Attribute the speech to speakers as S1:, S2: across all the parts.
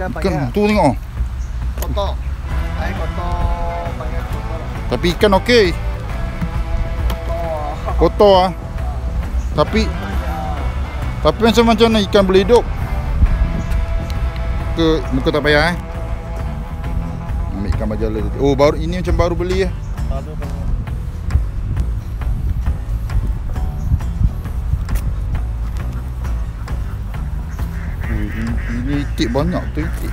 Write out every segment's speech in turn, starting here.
S1: Ikan
S2: banyak.
S1: tu tengok.
S2: Kotor. Air kotor, banyak kotor.
S1: Tapi ikan okey. Kotor ah. Tapi macam mana ikan boleh hidup? Muka tak payah Ambil ikan bajala tadi. Oh, baru ini macam baru beli ya.
S2: Baru banyak.
S1: Ini itik banyak tu itik.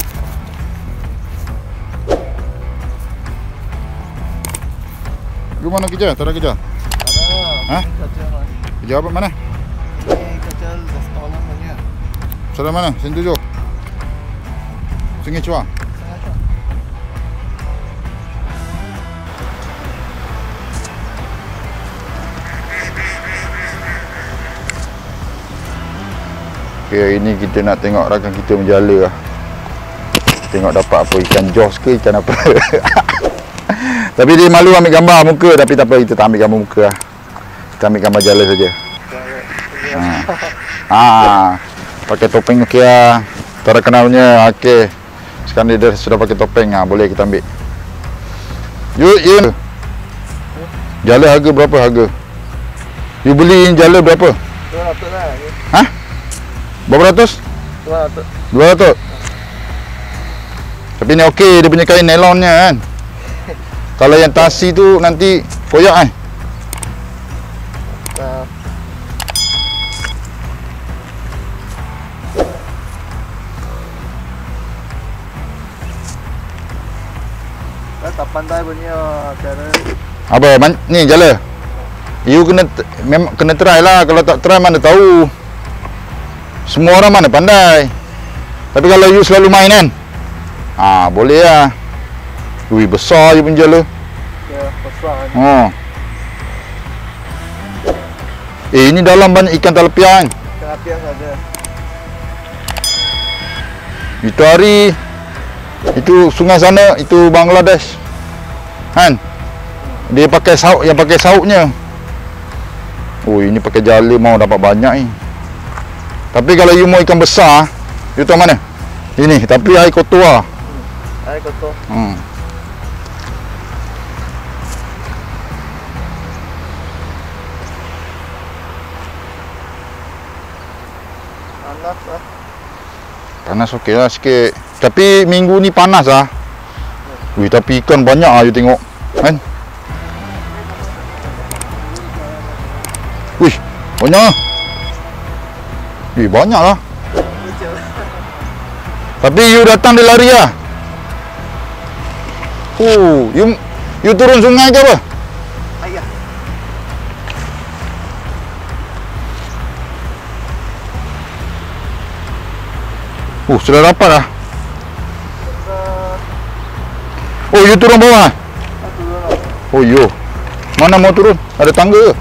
S1: Lu mana kerja? Tak ada kerja?
S2: Ada.
S1: Ha?
S2: Kerja mas.
S1: Kerja apa mana?
S2: Ini kerja restoran banyak.
S1: Salah mana? Sen 7. Sungai Chua. Okay, hari ni kita nak tengok rakan kita menjala lah. Tengok dapat apa, ikan jos ke ikan apa. Tapi dia malu ambil gambar muka, tapi tak apa, kita tak ambil gambar muka lah. Kita ambil gambar jala saja. Pakai topeng okey lah. Terkenalnya okey. Sekarang dia sudah pakai topeng lah, boleh kita ambil. You jala harga berapa harga? You beli jala berapa?
S2: 200 lah.
S1: Hah? Berapa ratus?
S2: 200.
S1: 200. Tapi ni okey, dia punya kain nylonnya kan. Kalau yang tasi tu nanti koyak kan.
S2: Tak pandai punya cara.
S1: Apa? Ni jala. You memang kena try lah. Kalau tak try mana tahu. Semua orang mana pandai. Tapi kalau you selalu main kan, boleh lah. Ui, besar je pun jala.
S2: Ya, besar kan.
S1: Ini dalam banyak ikan talapiah kan.
S2: Talapiah ada.
S1: Itu hari, itu sungai sana, itu Bangladesh kan. Dia pakai sauk, yang pakai sauknya. Oh, ini pakai jala mau dapat banyak ni. Tapi kalau you mau ikan besar, you tahu mana? Ini, tapi air kotor lah.
S2: Air kotor. Panas lah.
S1: Panas okey lah sikit. Tapi minggu ni panas lah. Wih, tapi ikan banyak lah you tengok kan. Wih, banyak lah. Wih, banyak lah. Tapi you datang dia lari lah. You turun sungai ke apa?
S2: Ayah.
S1: Sudah dapat lah. Oh, you turun bawah? Oh, yo. Mana mau turun? Ada tangga ke?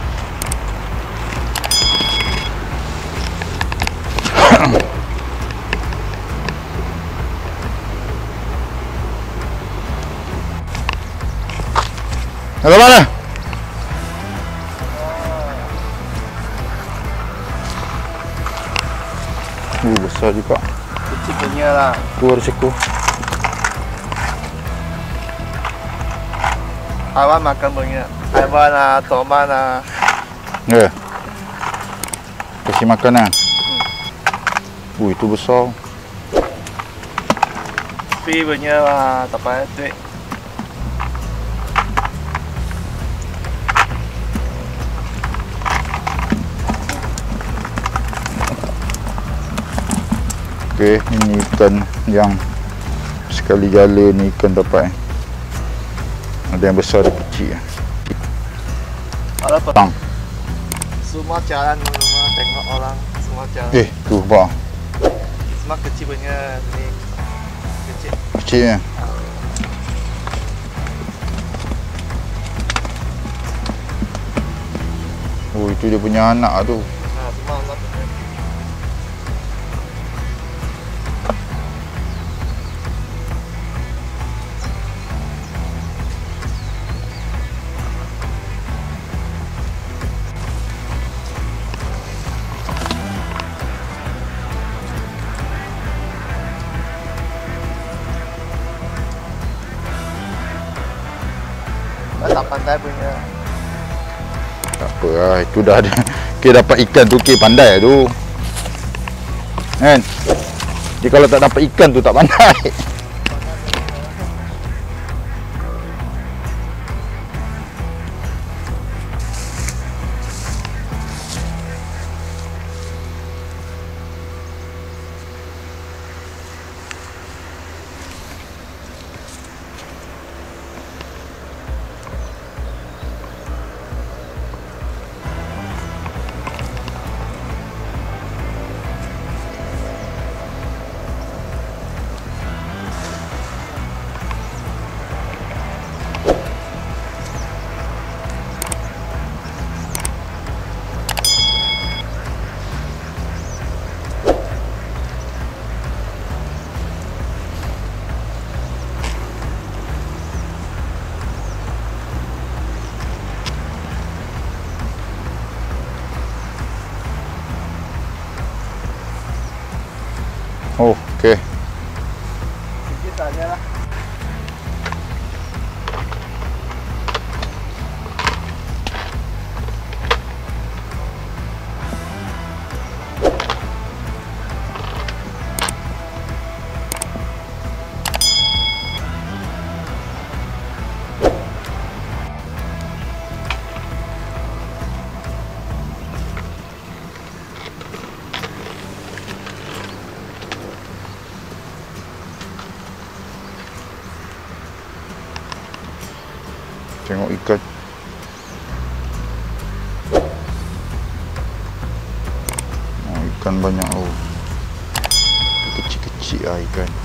S1: Ada mana? Besar juga.
S2: Kecil punya lah.
S1: Tu ada seekor.
S2: Haiwan makan banyak. Haiwan lah, toman lah.
S1: Ya. Kasih makan lah. Itu besar.
S2: Free punya lah, tak payah duit.
S1: Okey, ini ikan yang sekali jala ni ikan dapat. Ada yang besar, ada kecil.
S2: Ada apa?
S1: Tang.
S2: Semua jalan rumah tengok orang, semua jalan.
S1: Tu bah.
S2: Semua kecil punya ni. Kecil.
S1: Kecilnya. Oh, itu dia punya anak tu.
S2: Semua anak punya. tak pandai punya.
S1: Tak apa lah, itu dah ada. Kita dapat ikan tu, kita pandai tu. Kan? Jadi kalau tak dapat ikan tu tak pandai. Oh, okey.
S2: Sikit saja lah.
S1: Tengok ikan. Oh, ikan banyak. Oh, kecil-kecil lah ikan.